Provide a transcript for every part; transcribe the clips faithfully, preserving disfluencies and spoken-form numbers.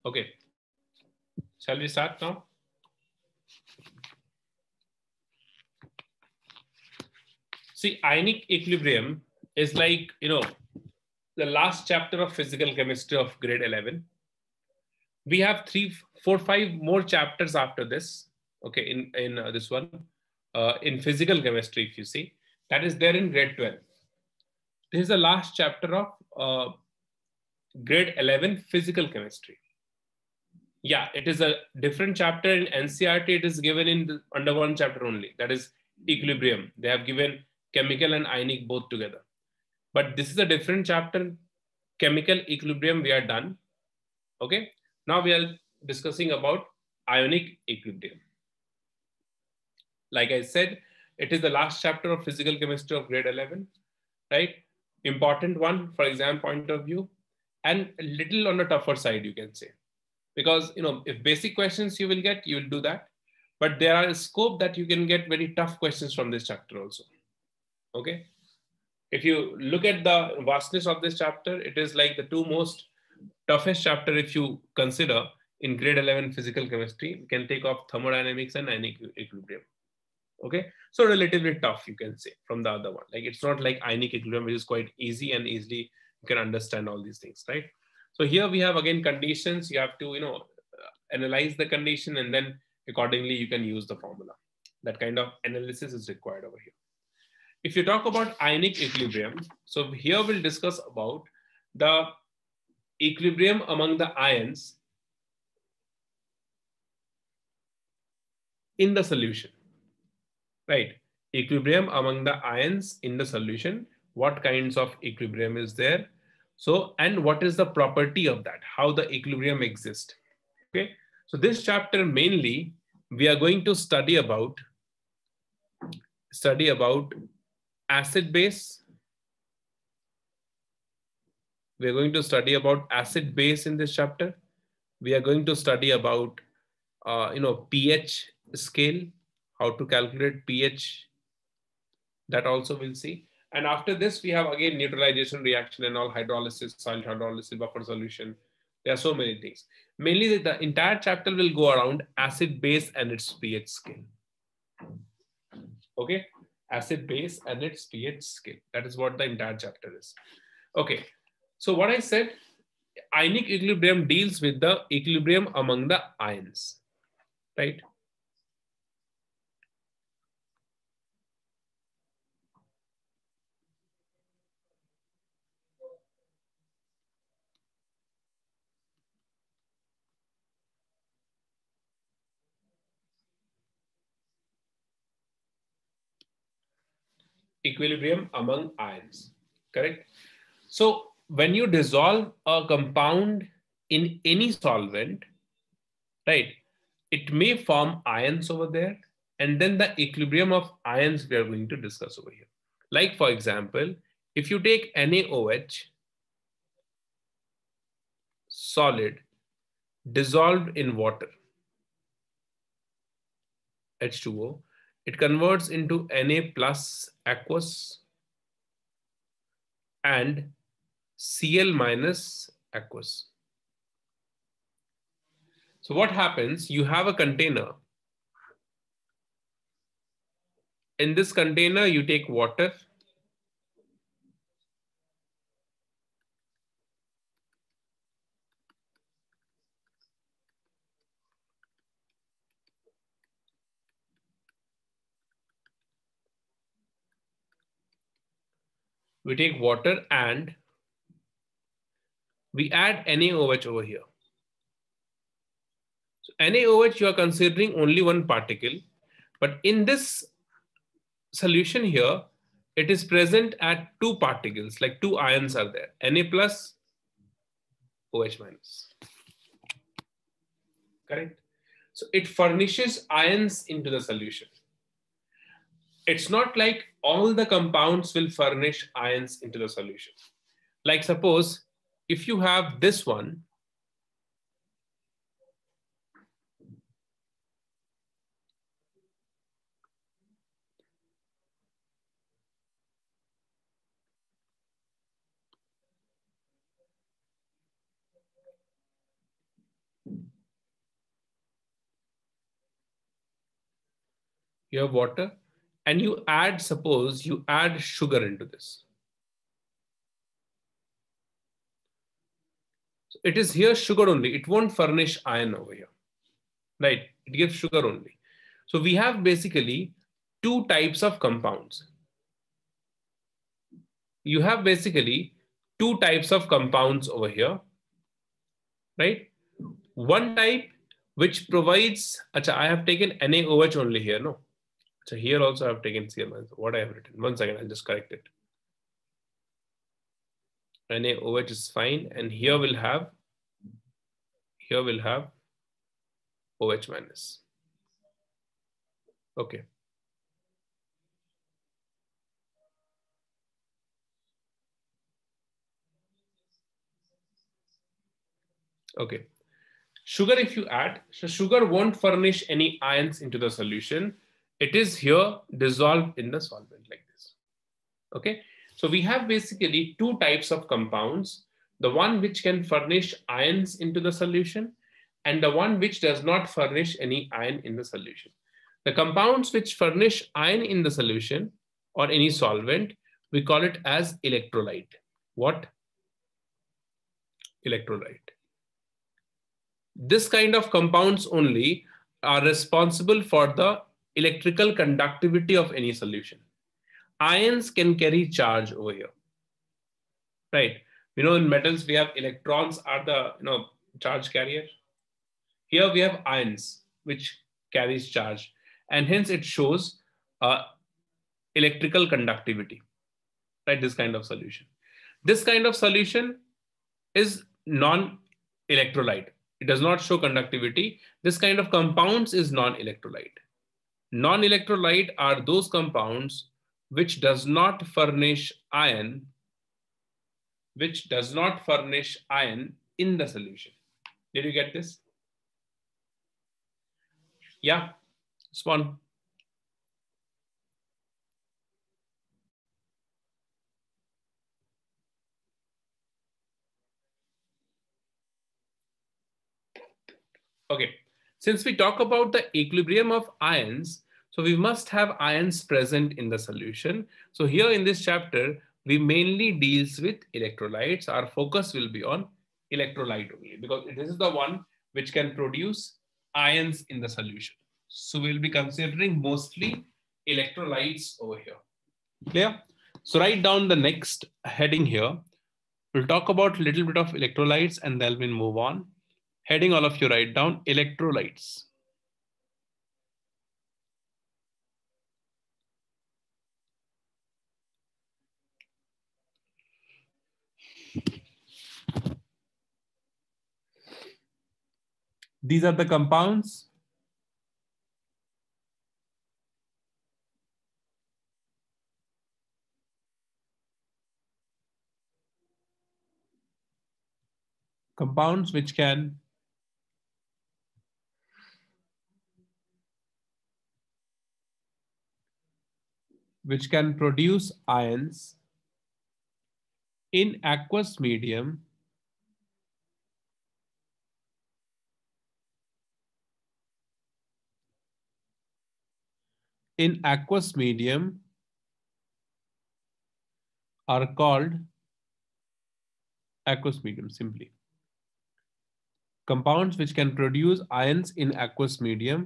Okay, shall we start now? See, ionic equilibrium is like, you know, the last chapter of physical chemistry of grade eleven. We have three, four, five more chapters after this. Okay, in, in uh, this one, uh, in physical chemistry, if you see, that is there in grade twelve. This is the last chapter of uh, grade eleven physical chemistry. Yeah, it is a different chapter in N C R T. It is given in the, under one chapter only. That is equilibrium. They have given chemical and ionic both together. But this is a different chapter. Chemical equilibrium we are done. Okay. Now we are discussing about ionic equilibrium. Like I said, it is the last chapter of physical chemistry of grade eleven, right? Important one for exam point of view, and a little on the tougher side, you can say. Because, you know, if basic questions you will get, you will do that. But there are a scope that you can get very tough questions from this chapter also. Okay. If you look at the vastness of this chapter, it is like the two most toughest chapter if you consider in grade eleven physical chemistry. You can take off thermodynamics and ionic equilibrium. Okay, so relatively tough, you can say, from the other one. Like, it's not like ionic equilibrium, which is quite easy and easily you can understand all these things, right? So here we have again conditions. You have to, you know, analyze the condition, and then accordingly you can use the formula. That kind of analysis is required over here. If you talk about ionic equilibrium, so here we'll discuss about the equilibrium among the ions in the solution, right? Equilibrium among the ions in the solution. What kinds of equilibrium is there? So, and what is the property of that? How the equilibrium exists? Okay. So this chapter mainly we are going to study about study about acid base. We are going to study about acid base in this chapter. We are going to study about uh, you know, pH scale, how to calculate pH. That also we'll see. And after this, we have again neutralization reaction and all, hydrolysis, solid hydrolysis, buffer solution. There are so many things. Mainly the entire chapter will go around acid base and its pH scale. Okay, acid base and its pH scale. That is what the entire chapter is. Okay, so what I said, ionic equilibrium deals with the equilibrium among the ions, right? Equilibrium among ions, correct? So when you dissolve a compound in any solvent, right, it may form ions over there, and then the equilibrium of ions we are going to discuss over here. Like, for example, if you take NaOH, solid, dissolved in water, H two O, it converts into Na plus aqueous and Cl minus aqueous. So what happens? You have a container. In this container, you take water. We take water and we add NaOH over here. So NaOH, you are considering only one particle, but in this solution here, it is present at two particles, like two ions are there, Na plus, OH minus. Correct? So it furnishes ions into the solution. It's not like all the compounds will furnish ions into the solution. Like, suppose if you have this one, you have water, and you add, suppose you add sugar into this. So it is here sugar only. It won't furnish iron over here, right? It gives sugar only. So we have basically two types of compounds. You have basically two types of compounds over here, right? One type which provides, acha, I have taken NaOH only here, no? So here also I have taken C L minus. What I have written, one second, I'll just correct it. NaOH is fine, and here we'll have, here we'll have OH minus. Okay. Okay. Sugar, if you add, so sugar won't furnish any ions into the solution. It is here dissolved in the solvent like this. Okay. So we have basically two types of compounds, the one which can furnish ions into the solution and the one which does not furnish any ion in the solution. The compounds which furnish ion in the solution or any solvent, we call it as electrolyte. What? Electrolyte. This kind of compounds only are responsible for the electrical conductivity of any solution. Ions can carry charge over here, right? You know, in metals, we have electrons are the, you know, charge carrier. Here we have ions, which carries charge, and hence it shows uh, electrical conductivity, right? This kind of solution. This kind of solution is non-electrolyte. It does not show conductivity. This kind of compounds is non-electrolyte. Non-electrolyte are those compounds which does not furnish ion, which does not furnish ion in the solution. Did you get this? Yeah, Swan. Okay, since we talk about the equilibrium of ions, so we must have ions present in the solution. So here in this chapter, we mainly deals with electrolytes. Our focus will be on electrolyte only because this is the one which can produce ions in the solution. So we'll be considering mostly electrolytes over here. Clear? So write down the next heading here. We'll talk about a little bit of electrolytes and then we'll move on. Heading, all of you write down electrolytes. These are the compounds. Compounds which can which can produce ions in aqueous medium in aqueous medium are called aqueous medium simply. Compounds which can produce ions in aqueous medium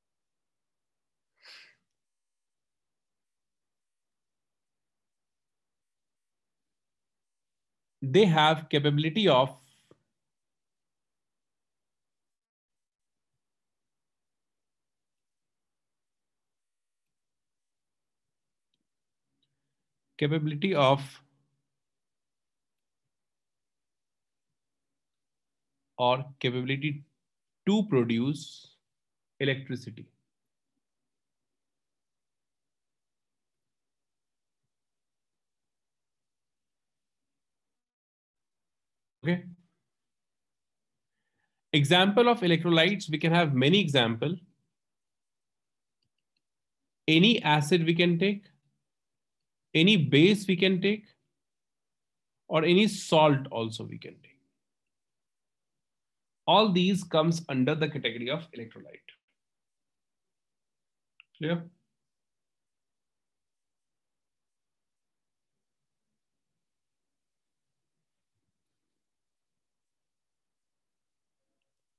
they have capability of capability of or capability to produce electricity. Okay. Example of electrolytes, we can have many examples. Any acid we can take, any base we can take, or any salt also we can take. All these comes under the category of electrolyte. Clear?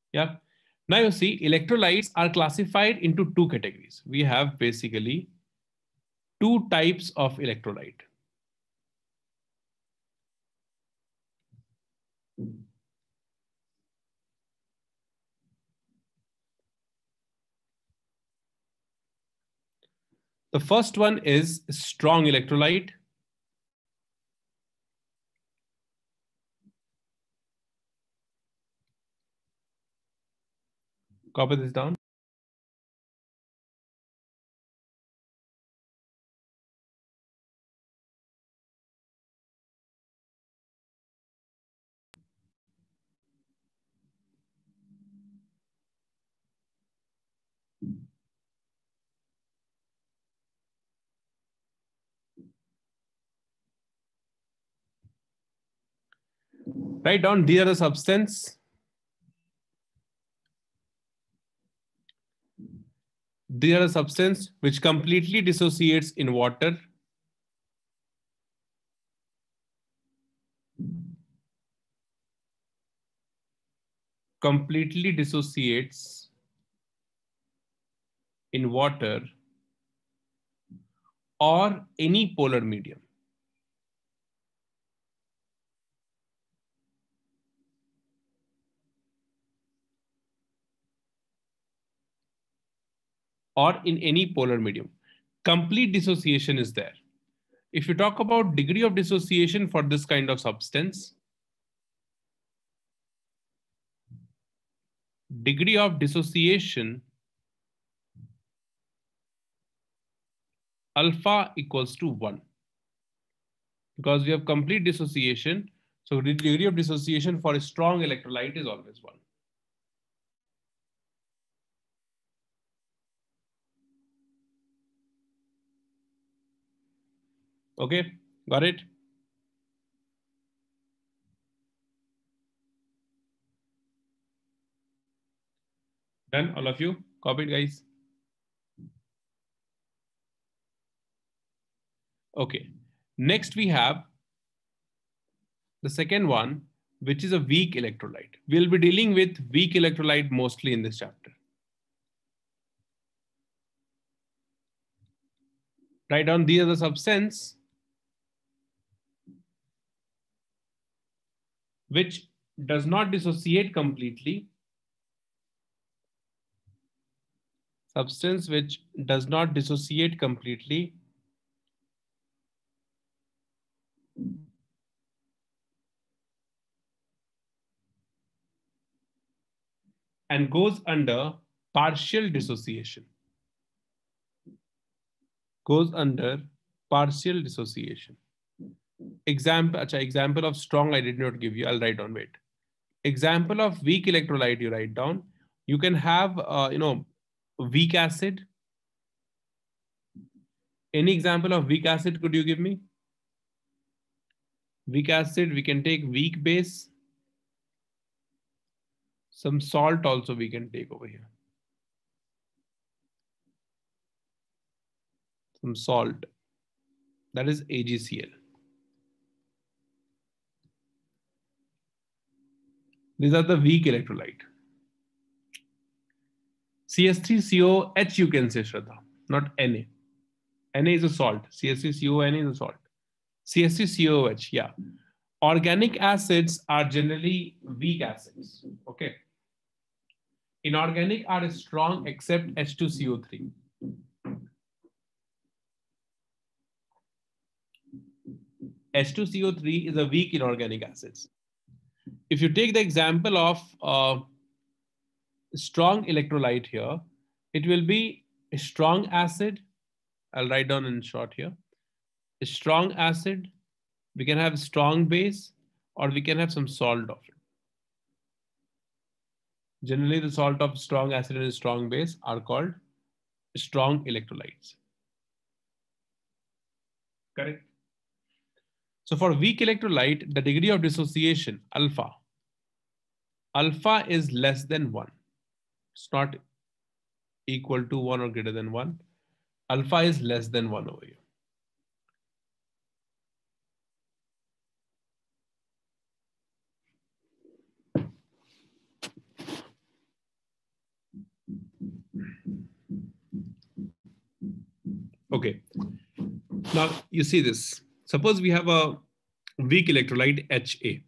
Yeah. Now you see electrolytes are classified into two categories. We have basically two types of electrolyte. The first one is strong electrolyte. Copy this down. Write down these are the substance. These are the substance which completely dissociates in water. Completely dissociates in water or any polar medium. Or in any polar medium. Complete dissociation is there. If you talk about degree of dissociation for this kind of substance, degree of dissociation alpha equals to one. Because we have complete dissociation, so the degree of dissociation for a strong electrolyte is always one. Okay, got it? Done, all of you? Copied, guys? Okay, next we have the second one, which is a weak electrolyte. We'll be dealing with weak electrolyte mostly in this chapter. Write down these are the substance which does not dissociate completely. Substance which does not dissociate completely and goes under partial dissociation. Goes under partial dissociation. Example, acha, example of strong I did not give you. I'll write down, wait. Example of weak electrolyte you write down. You can have, uh, you know, weak acid. Any example of weak acid could you give me? Weak acid, we can take weak base. Some salt also we can take over here. Some salt. That is A G C L. These are the weak electrolyte. C S three C O H you can say, Shraddha, not Na. Na is a salt. C S three C O N is a salt. C S three C O H, yeah. Organic acids are generally weak acids. Okay. Inorganic are strong except H two C O three. H two C O three is a weak inorganic acids. If you take the example of uh, strong electrolyte here, it will be a strong acid. I'll write down in short here. A strong acid, we can have strong base, or we can have some salt of it. Generally, the salt of strong acid and strong base are called strong electrolytes. Correct. So for weak electrolyte, the degree of dissociation, alpha, alpha is less than one. It's not equal to one or greater than one. Alpha is less than one over here. Okay. Now you see this. Suppose we have a weak electrolyte H A,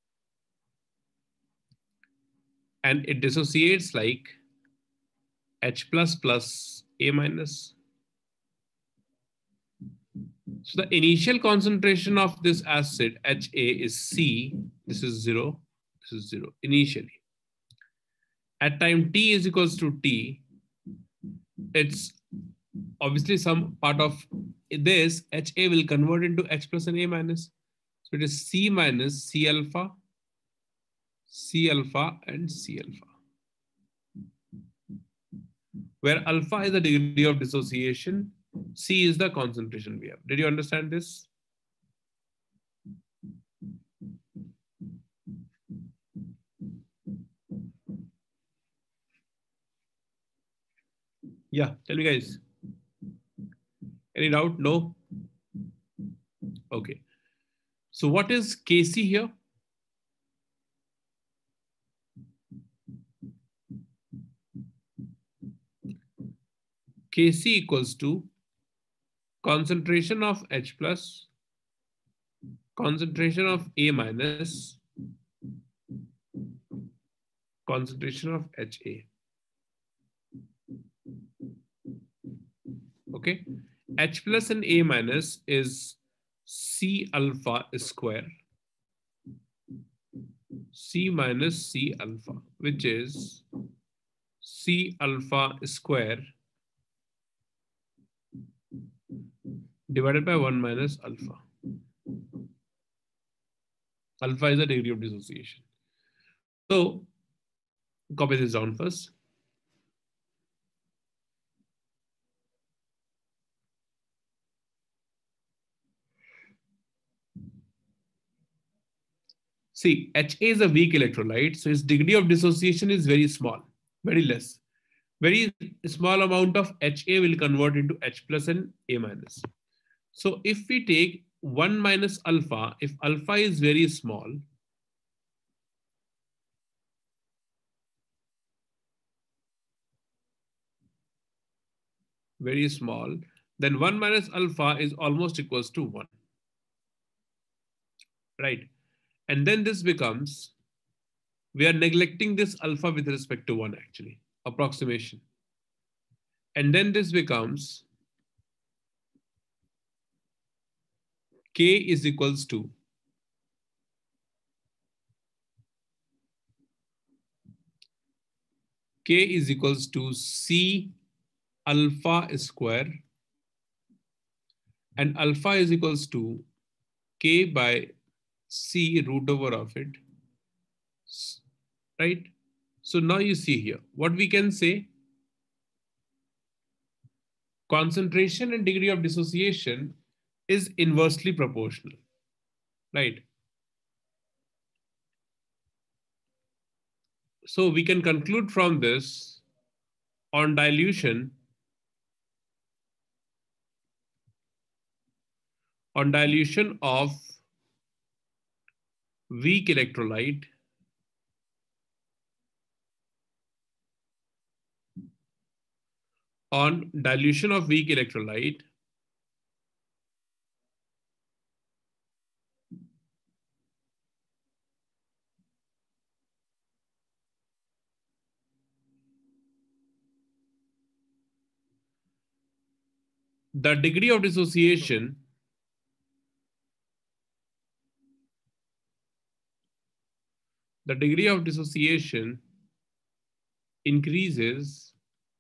and it dissociates like H plus plus A minus. So the initial concentration of this acid H A is C. This is zero. This is zero initially. At time t is equals to t, it's obviously some part of this H A will convert into H plus and A minus. So it is C minus C alpha, C alpha, and C alpha, where alpha is the degree of dissociation, C is the concentration we have. Did you understand this? Yeah, tell me guys. Any doubt? No? Okay. So what is K C here? K C equals to concentration of H plus, concentration of A minus, concentration of H A. Okay. H plus and A minus is C alpha square, C minus C alpha, which is C alpha square divided by one minus alpha. Alpha is the degree of dissociation. So copy this down first. See, H A is a weak electrolyte, so its degree of dissociation is very small, very less. Very small amount of H A will convert into H plus and A minus. So if we take one minus alpha, if alpha is very small, very small, then one minus alpha is almost equals to one, right? And then this becomes, we are neglecting this alpha with respect to one actually, approximation. And then this becomes K is equals to K is equals to C alpha square, and alpha is equals to K by C root over of it, right? So now you see here, what we can say, concentration and degree of dissociation is inversely proportional, right? So we can conclude from this, on dilution, on dilution of weak electrolyte, on dilution of weak electrolyte, the degree of dissociation the degree of dissociation increases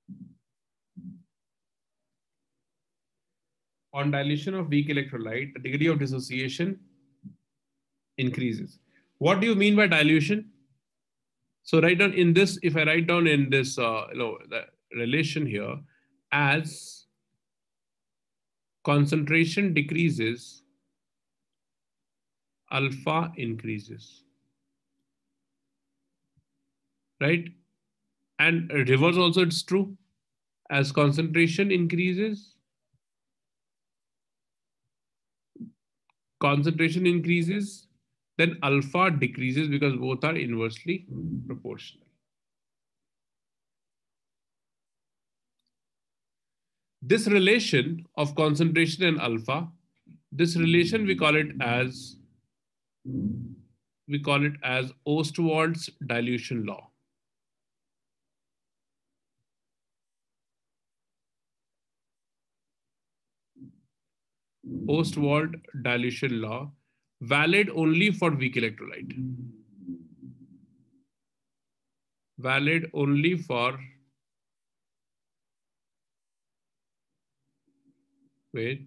on dilution of weak electrolyte, the degree of dissociation increases. What do you mean by dilution? So write down in this, if I write down in this, uh, you know, the relation here, as concentration decreases, alpha increases, right? And reverse also it's true. As concentration increases, concentration increases, then alpha decreases because both are inversely proportional. This relation of concentration and alpha, this relation we call it as, we call it as Ostwald's dilution law. Ostwald dilution law, valid only for weak electrolyte. Valid only for, wait,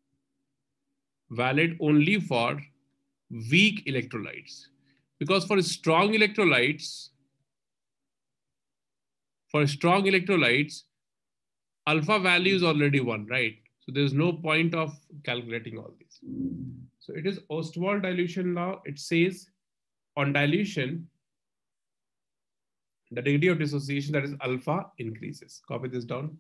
valid only for weak electrolytes. Because for strong electrolytes, for strong electrolytes, alpha value is already one, right? So there's no point of calculating all this. So it is Ostwald dilution law. It says on dilution, the degree of dissociation, that is alpha, increases. Copy this down.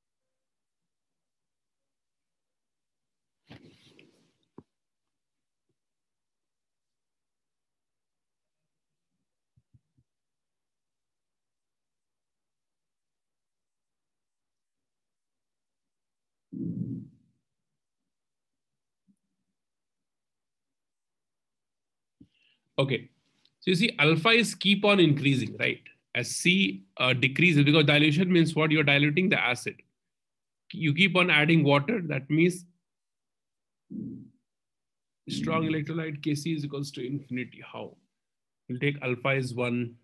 Okay, so you see alpha is keep on increasing, right? As C uh, decreases, because dilution means what? You're diluting the acid. You keep on adding water, that means strong electrolyte K C is equals to infinity. How? We'll take alpha is one.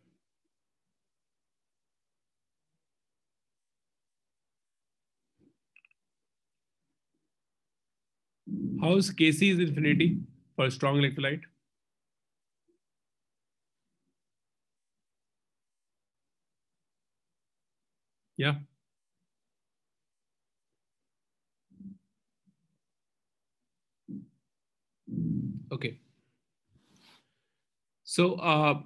How is K C is infinity for a strong electrolyte? Yeah. Okay. So, uh,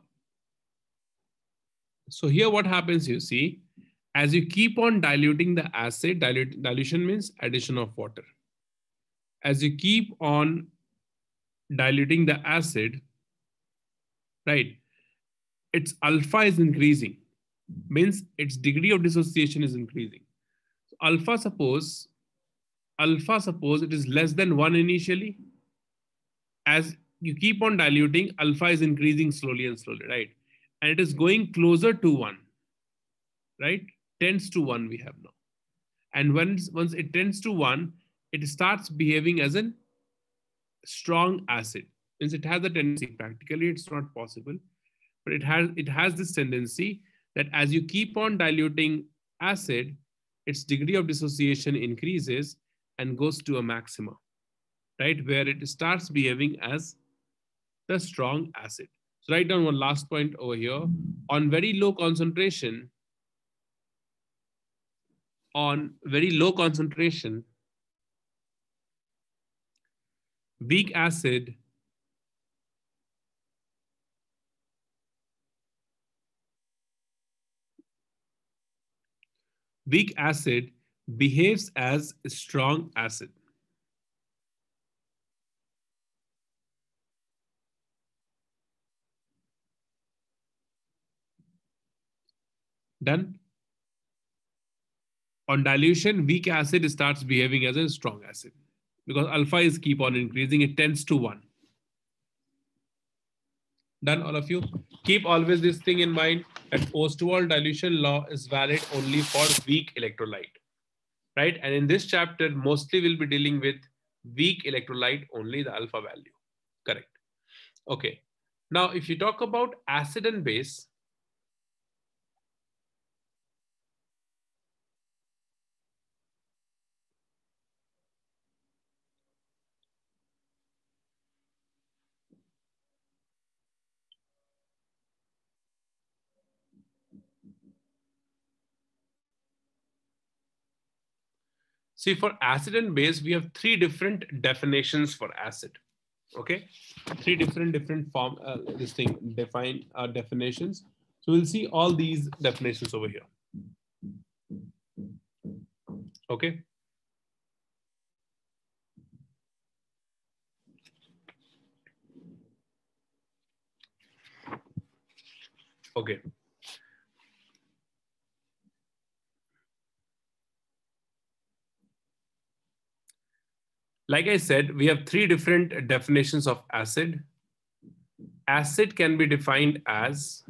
so here what happens, you see, as you keep on diluting the acid, dilute, dilution means addition of water. As you keep on diluting the acid, right, its alpha is increasing, means its degree of dissociation is increasing. So alpha, suppose, alpha, suppose it is less than one initially. As you keep on diluting, alpha is increasing slowly and slowly, right? And it is going closer to one, right? Tends to one we have now. And once, once it tends to one, it starts behaving as a strong acid. Since it has a tendency, practically it's not possible, but it has, it has this tendency that as you keep on diluting acid, its degree of dissociation increases and goes to a maxima, right? Where it starts behaving as the strong acid. So write down one last point over here. On very low concentration, on very low concentration, weak acid weak acid behaves as a strong acid. Done? On dilution, weak acid starts behaving as a strong acid because alpha is keep on increasing. It tends to one. Done, all of you? Keep always this thing in mind that Ostwald dilution law is valid only for weak electrolyte, right? And in this chapter, mostly we'll be dealing with weak electrolyte, only the alpha value. Correct. Okay. Now, if you talk about acid and base, see, for acid and base, we have three different definitions for acid. Okay, three different different form. Uh, this thing define uh, definitions. So we'll see all these definitions over here. Okay. Okay. Like I said, we have three different definitions of acid. Acid can be defined as,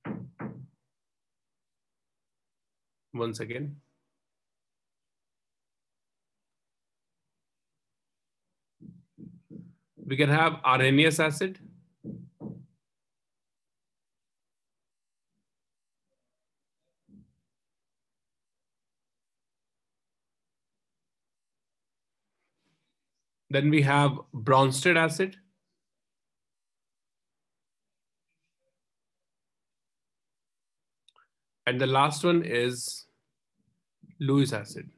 once again, we can have Arrhenius acid, then we have Bronsted acid, and the last one is Lewis acid.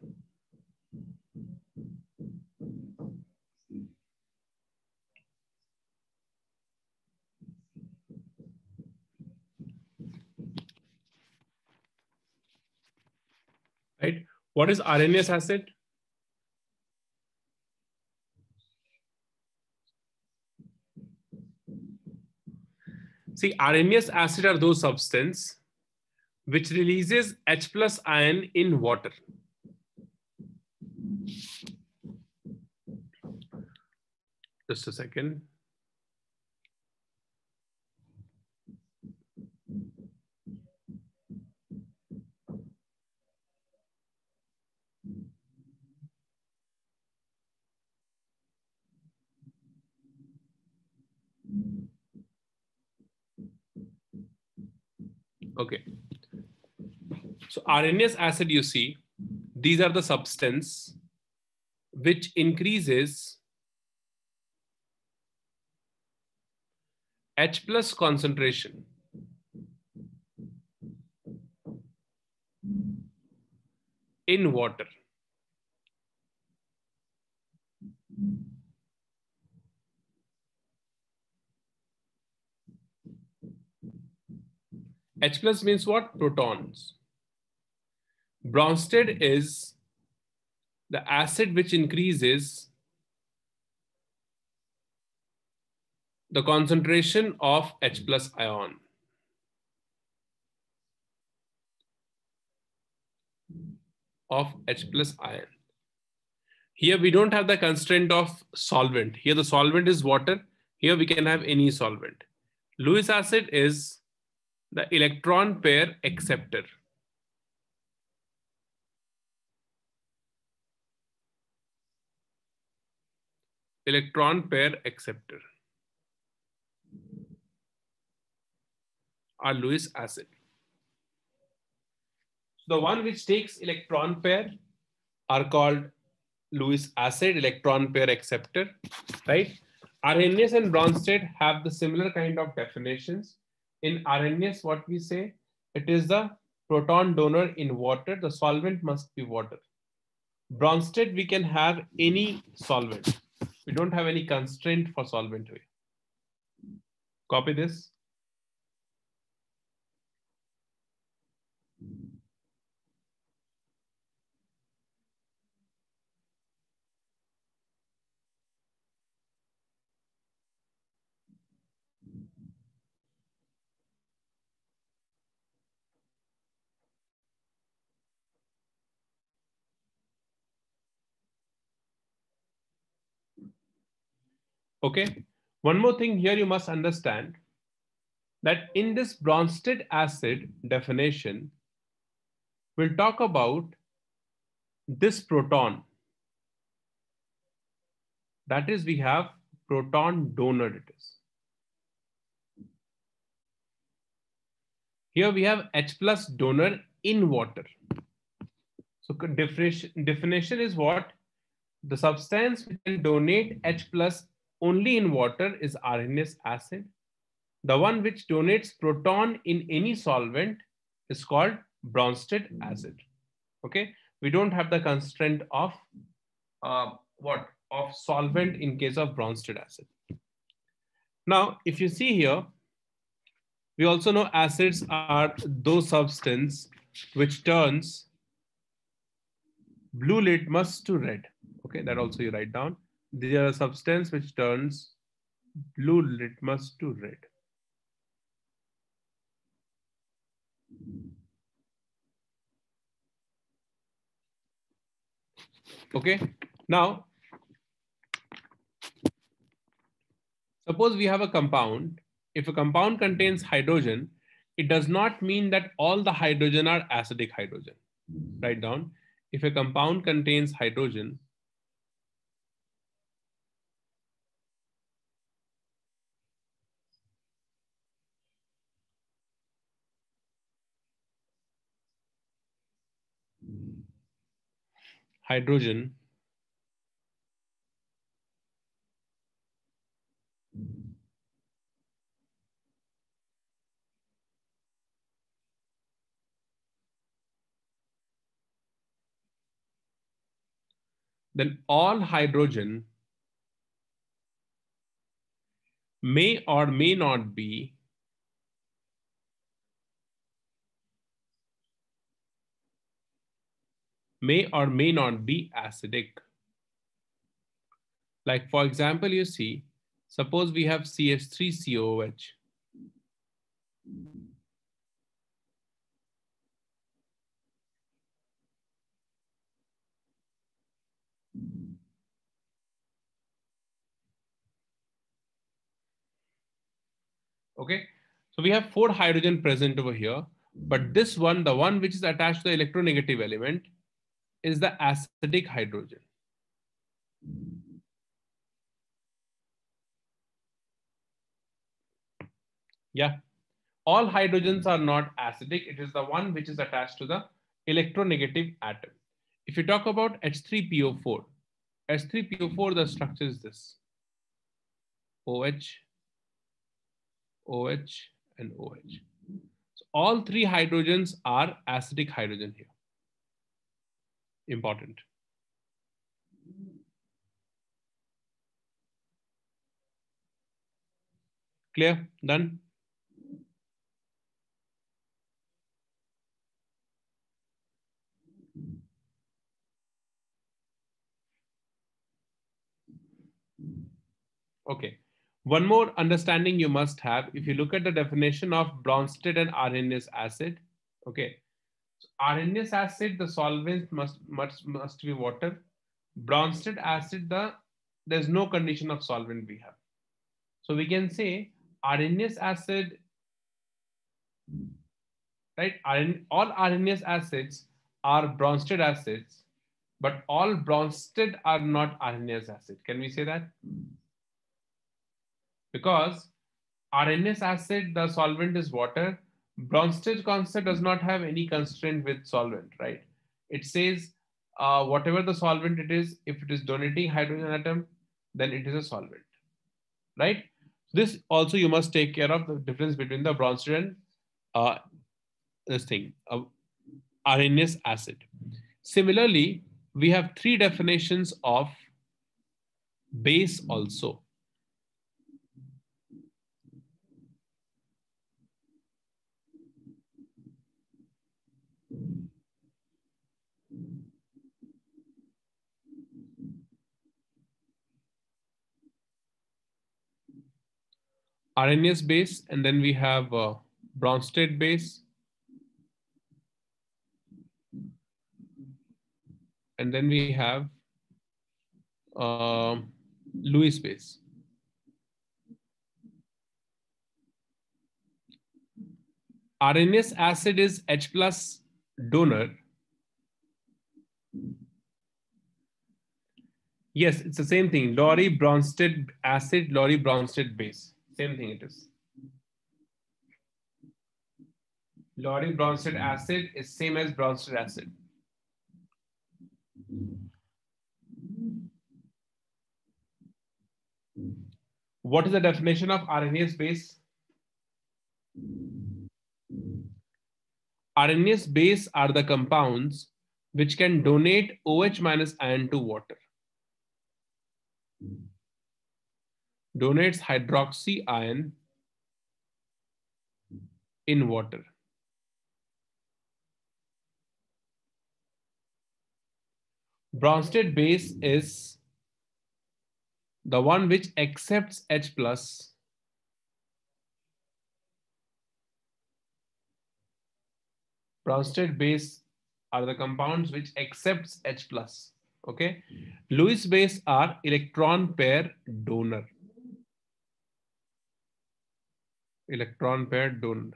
Right? What is Arrhenius acid? See, Arrhenius acid are those substances which releases H plus ion in water. Just a second. Okay. So Arrhenius acid, you see, these are the substance which increases H plus concentration in water. H plus means what? Protons. Bronsted is the acid which increases the concentration of H plus ion. Of H plus ion. Here we don't have the constraint of solvent. Here the solvent is water. Here we can have any solvent. Lewis acid is the electron pair acceptor. Electron pair acceptor. Or Lewis acid. The one which takes electron pair are called Lewis acid, electron pair acceptor, right? Arrhenius and Bronsted have the similar kind of definitions. In Arrhenius, what we say, it is the proton donor in water. The solvent must be water. Bronsted, we can have any solvent. We don't have any constraint for solvent here. Copy this. Okay. One more thing here you must understand that in this Bronsted acid definition, we'll talk about this proton. That is, we have proton donor it is. Here we have H plus donor in water. So definition, definition is what? The substance which can donate H plus only in water is Arrhenius acid. The one which donates proton in any solvent is called Bronsted acid. Okay, we don't have the constraint of uh, what? Of solvent in case of Bronsted acid. Now, if you see here, we also know acids are those substances which turns blue litmus to red. Okay, that also you write down. These are a substance which turns blue litmus to red. Okay, now Suppose we have a compound. If a compound contains hydrogen, it does not mean that all the hydrogen are acidic hydrogen. Write down, if a compound contains hydrogen, hydrogen then all hydrogen may or may not be may or may not be acidic. Like for example, you see, suppose we have C H three C O O H. Okay, so we have four hydrogen present over here, but this one, the one which is attached to the electronegative element, is the acidic hydrogen. Yeah, all hydrogens are not acidic. It is the one which is attached to the electronegative atom. If you talk about H three P O four, H three P O four, the structure is this: OH, OH, and OH. So all three hydrogens are acidic hydrogen here. Important. Clear? Done? Okay. One more understanding you must have, if you look at the definition of Bronsted and Arrhenius acid, okay. So Arrhenius acid, the solvent must, must, must be water. Bronsted acid, the there's no condition of solvent we have. So we can say Arrhenius acid, right? All Arrhenius acids are Bronsted acids, but all Bronsted are not Arrhenius acid. Can we say that? Because Arrhenius acid, the solvent is water. Bronsted concept does not have any constraint with solvent, right? It says uh, whatever the solvent it is, if it is donating hydrogen atom, then it is a solvent, right? This also you must take care of the difference between the Bronsted and uh, this thing, uh, Arrhenius acid. Similarly, we have three definitions of base also. Arrhenius base, and then we have uh, Bronsted base, and then we have uh, Lewis base. Arrhenius acid is H plus donor. Yes, it's the same thing. Laurie Bronsted acid, Laurie Bronsted base. Same thing it is. Laurie Bronsted acid is same as Bronsted acid. What is the definition of Arrhenius base? Arrhenius base are the compounds which can donate OH minus ion to water. Donates hydroxy ion in water. Bronsted base is the one which accepts H plus Bronsted base are the compounds which accepts H plus. Okay. Lewis base are electron pair donor. electron pair donor.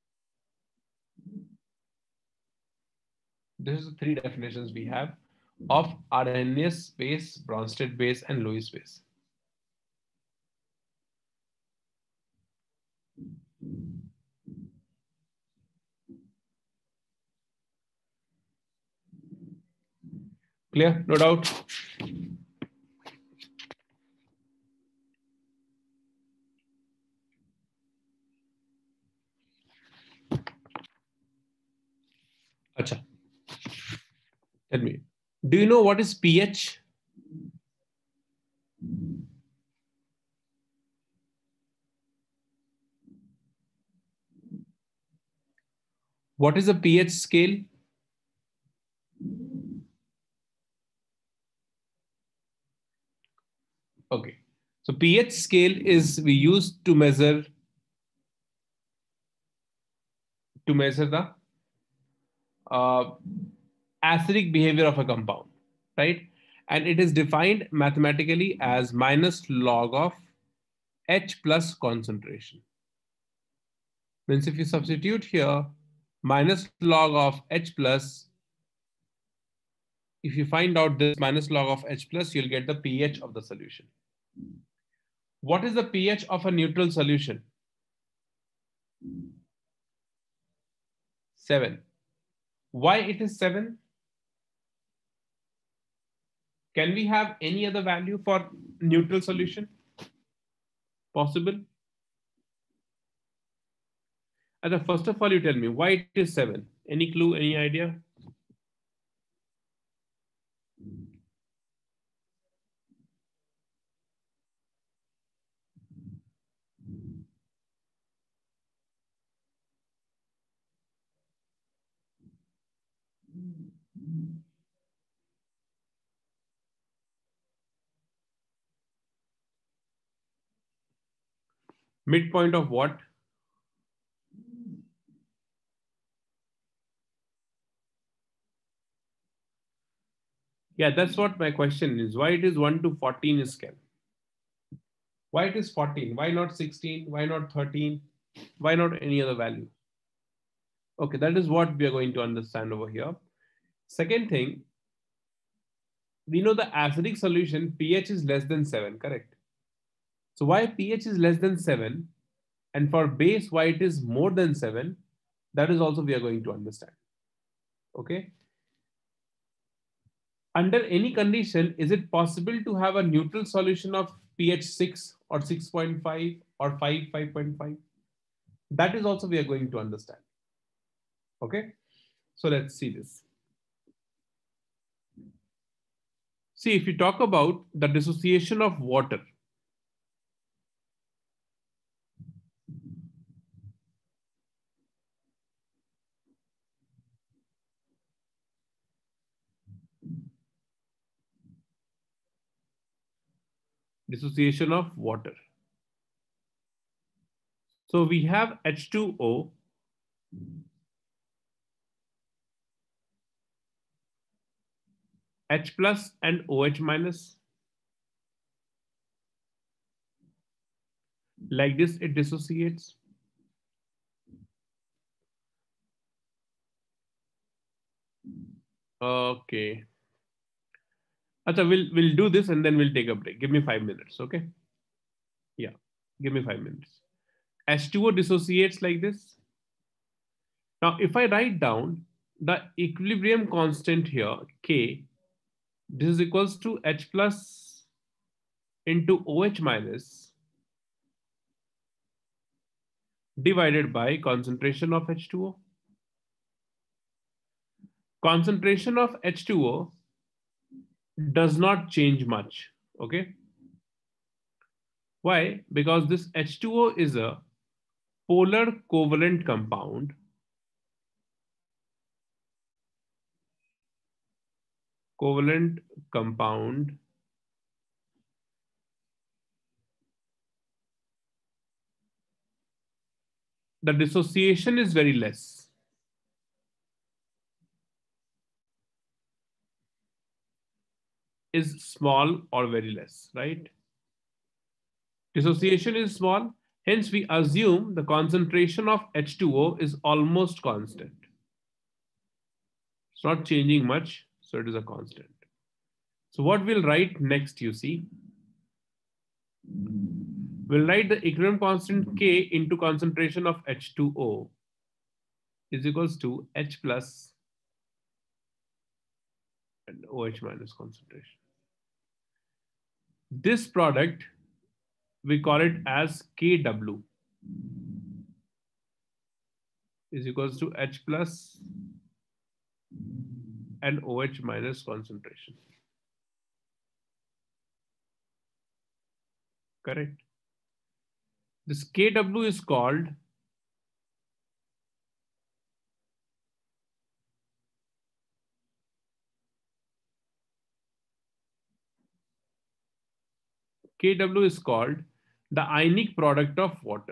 This is the three definitions we have of Arrhenius base, Bronsted base, and Lewis base. Clear? No doubt? Acha. Tell me, do you know what is pH? What is a pH scale? Okay. So pH scale is we use to measure to measure the uh, acidic behavior of a compound, right? And it is defined mathematically as minus log of H plus concentration. Means if you substitute here minus log of H plus, if you find out this minus log of H plus, you'll get the pH of the solution. What is the pH of a neutral solution? seven. Why it is seven? Can we have any other value for neutral solution? Possible? And first of all, you tell me why it is seven. Any clue, any idea? Midpoint of what? Yeah, that's what my question is. Why it is one to fourteen is scale? Why it is fourteen? Why not sixteen? Why not thirteen? Why not any other value? Okay, that is what we are going to understand over here. Second thing, we know the acidic solution pH is less than seven, correct? So why pH is less than seven, and for base why it is more than seven, that is also we are going to understand. Okay. Under any condition, is it possible to have a neutral solution of pH six or six point five or five, five point five? That is also we are going to understand. Okay. So let's see this. See, if you talk about the dissociation of water, dissociation of water. So we have H two O, H plus and OH minus. Like this, it dissociates. Okay. Achha, we'll, we'll do this and then we'll take a break. Give me five minutes, okay? Yeah, give me five minutes. H two O dissociates like this. Now, if I write down the equilibrium constant here, K, this is equals to H plus into OH minus divided by concentration of H two O. Concentration of H two O does not change much, okay? Why? Because this H two O is a polar covalent compound. Covalent compound. The dissociation is very less. Is small or very less, right? Dissociation is small Hence, we assume the concentration of H two O is almost constant. It's not changing much, so it is a constant. So what we'll write next, you see, we'll write the equilibrium constant K into concentration of H two O is equals to H plus and OH minus concentration. This product, we call it as K W is equals to H plus and OH minus concentration. Correct. This K W is called K W is called the ionic product of water.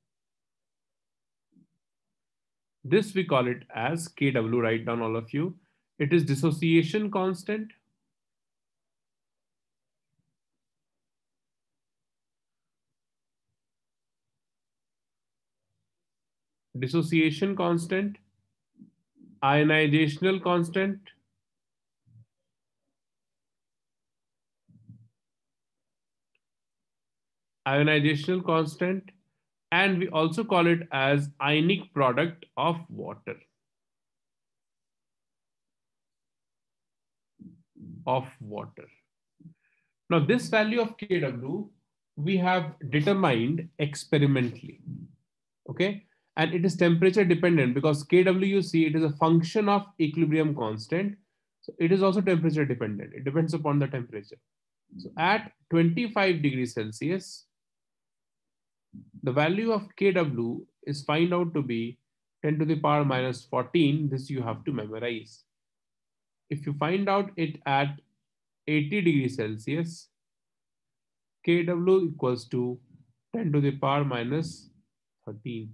This we call it as K W, write down all of you. It is dissociation constant. Dissociation constant, ionization constant, ionization constant, and we also call it as ionic product of water. Of water. Now this value of K W we have determined experimentally. Okay, and it is temperature dependent because K W, you see, it is a function of equilibrium constant. So it is also temperature dependent. It depends upon the temperature. So at twenty-five degrees Celsius, the value of K W is found out to be ten to the power minus fourteen. This you have to memorize. If you find out it at eighty degrees Celsius, K W equals to ten to the power minus thirteen.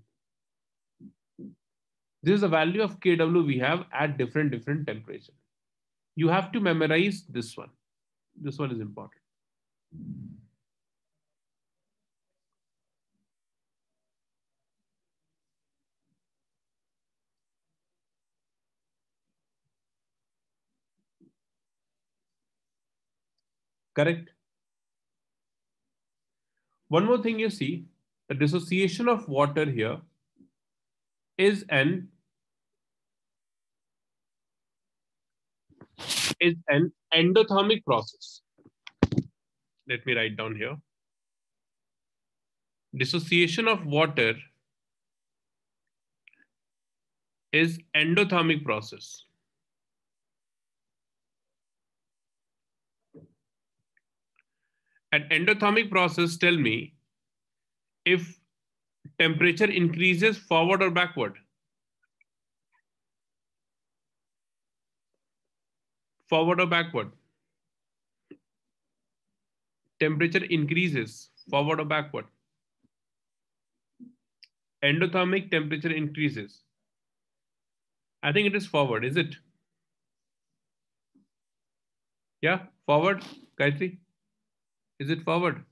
This is the value of K W we have at different different temperature. You have to memorize this one. This one is important. Correct. One more thing you see, the dissociation of water here is an is an endothermic process. Let me write down here. Dissociation of water is endothermic process. An endothermic process, tell me if temperature increases forward or backward. Forward or backward? Temperature increases forward or backward? Endothermic temperature increases. I think it is forward, is it? Yeah, forward, Gayatri? Is it forward?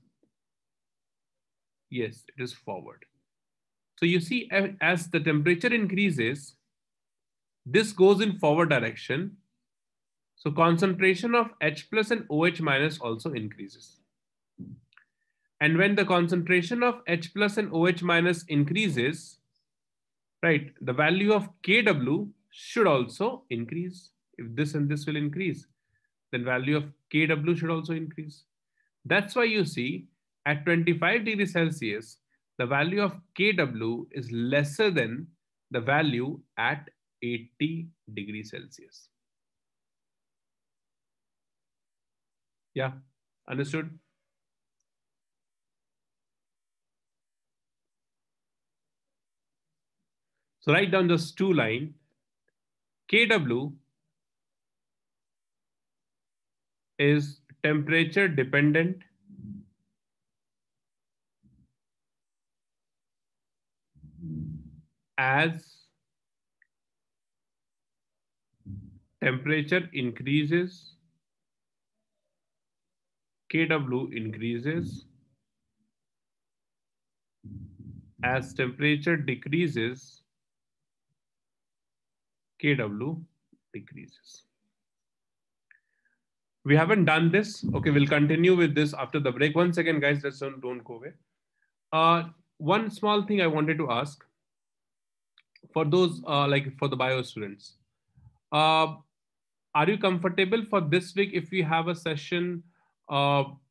Yes, it is forward. So you see, as the temperature increases, this goes in forward direction. So concentration of H plus and OH minus also increases. And when the concentration of H plus and OH minus increases, right, the value of K W should also increase. If this and this will increase, then value of K W should also increase. That's why you see at twenty-five degrees Celsius, the value of K W is lesser than the value at eighty degrees Celsius. Yeah, understood? So write down just two lines. K W is temperature dependent as temperature increases, K W increases, as temperature decreases, Kw decreases. We haven't done this. Okay, we'll continue with this after the break. One second, guys, just don't, don't go away. Uh, one small thing I wanted to ask for those, uh, like for the bio students. Uh, are you comfortable for this week if we have a session uh,